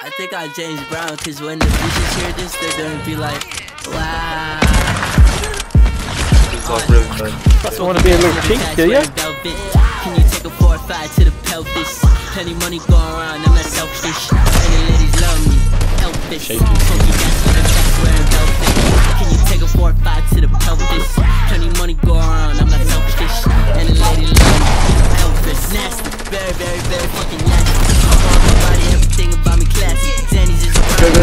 I think I'm James Brown, cause when the bitches hear this, they're gonna be like, wow. You wanna be a little cheek, do ya? Can you take a 4 or 5 to the pelvis? Plenty money going around, I'm not selfish. And the ladies love me, Elvis. Funky gas with the chest wearing velvet. Can you take a 4 or 5 to the pelvis? Plenty money going around, I'm not selfish. And the ladies love me, Elvis. Nasty, very, very, very fucking nasty. All my body, everything about me classy. Danny's just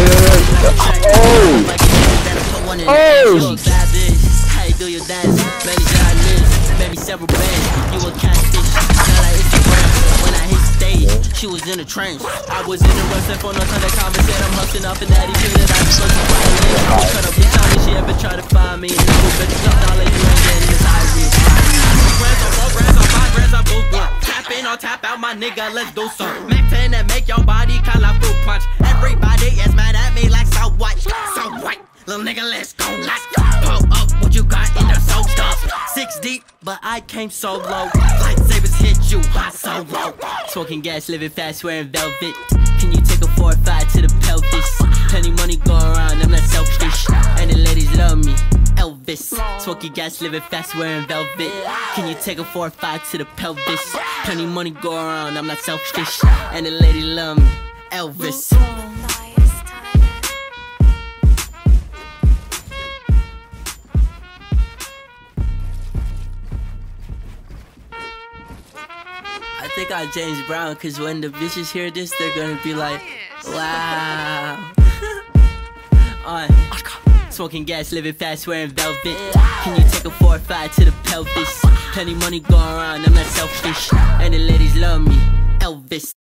do your dance, many giants, made me several bands. You a catfish, not like Instagram. When I hit stage, she was in a trance. I was in a rush, and for no time that conversation, I'm hustling off and daddy shit that I was supposed to find. Cut up, bitch, how she ever try to find me? And no bitch, I'll let you ain't getting this ivory. Brands on 4 brands on 5 brands, I both one. Tap in or tap out, my nigga, let's do some. Mac 10 that make your body kinda like fruit punch. Everybody is mad at me like so white, so white. Little nigga, let's go, let's go. Pull up what you got in there, so tough. 6 deep, but I came so low. Lightsabers hit you, hot so low. Smoking gas, living fast, wearing velvet. Can you take a 4 or 5 to the pelvis? Plenty money going around, I'm not selfish. And the ladies love me, Elvis. Smoking gas, living fast, wearing velvet. Can you take a 4 or 5 to the pelvis? Plenty money going around, I'm not selfish. And the ladies love me, Elvis. I think I'm James Brown, cause when the bitches hear this, they're gonna be like, wow. Smoking gas, living fast, wearing velvet. Can you take a 4 or 5 to the pelvis? Plenty money going around, I'm not selfish. And the ladies love me, Elvis.